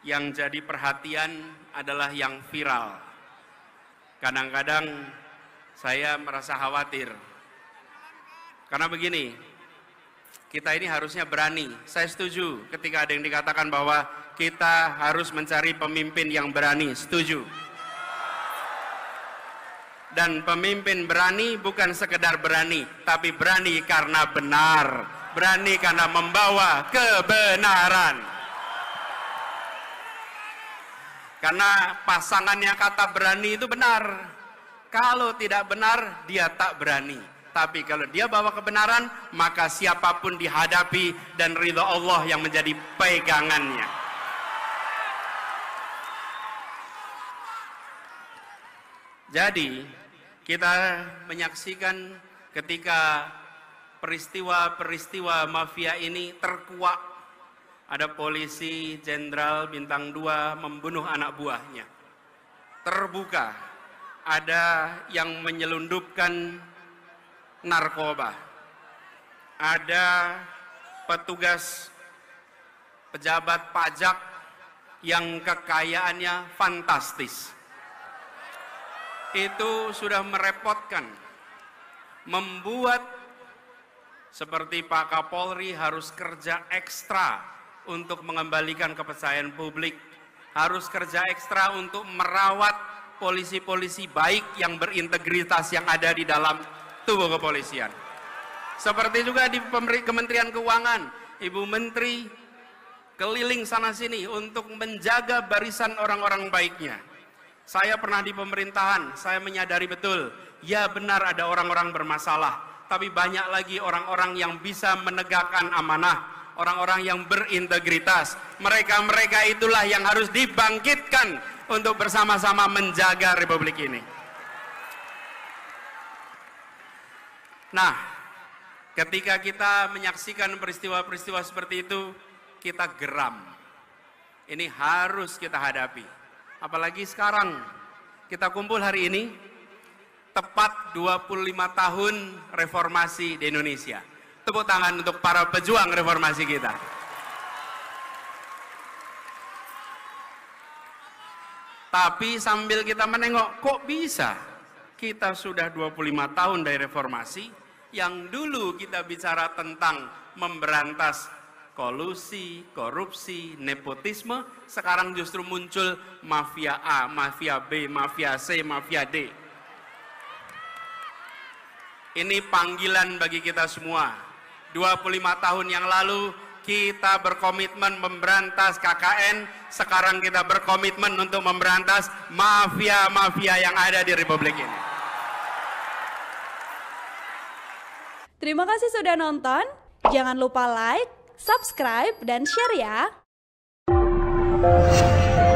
yang jadi perhatian adalah yang viral. Kadang-kadang saya merasa khawatir. Karena begini, kita ini harusnya berani. Saya setuju ketika ada yang dikatakan bahwa kita harus mencari pemimpin yang berani, setuju. Dan pemimpin berani bukan sekedar berani, tapi berani karena benar, berani karena membawa kebenaran. Karena pasangannya kata berani itu benar. Kalau tidak benar, dia tak berani. Tapi kalau dia bawa kebenaran, maka siapapun dihadapi dan ridha Allah yang menjadi pegangannya. Jadi, kita menyaksikan ketika peristiwa-peristiwa mafia ini terkuak. Ada polisi jenderal bintang 2 membunuh anak buahnya. Terbuka, ada yang menyelundupkan narkoba. Ada petugas pejabat pajak yang kekayaannya fantastis. Itu sudah merepotkan, membuat seperti Pak Kapolri harus kerja ekstra untuk mengembalikan kepercayaan publik, harus kerja ekstra untuk merawat polisi-polisi baik yang berintegritas yang ada di dalam tubuh kepolisian. Seperti juga di Kementerian Keuangan, Ibu Menteri keliling sana sini untuk menjaga barisan orang-orang baiknya. Saya pernah di pemerintahan, saya menyadari betul, ya benar ada orang-orang bermasalah, tapi banyak lagi orang-orang yang bisa menegakkan amanah, orang-orang yang berintegritas. Mereka-mereka itulah yang harus dibangkitkan untuk bersama-sama menjaga Republik ini. Nah, ketika kita menyaksikan peristiwa-peristiwa seperti itu, kita geram. Ini harus kita hadapi. Apalagi sekarang, kita kumpul hari ini, tepat 25 tahun reformasi di Indonesia. Tepuk tangan untuk para pejuang reformasi kita. Tapi sambil kita menengok, kok bisa kita sudah 25 tahun dari reformasi, yang dulu kita bicara tentang memberantas kolusi, korupsi, nepotisme, sekarang justru muncul mafia A, mafia B, mafia C, mafia D. Ini panggilan bagi kita semua. 25 tahun yang lalu kita berkomitmen memberantas KKN, sekarang kita berkomitmen untuk memberantas mafia-mafia yang ada di Republik ini. Terima kasih sudah nonton. Jangan lupa like, subscribe, dan share ya.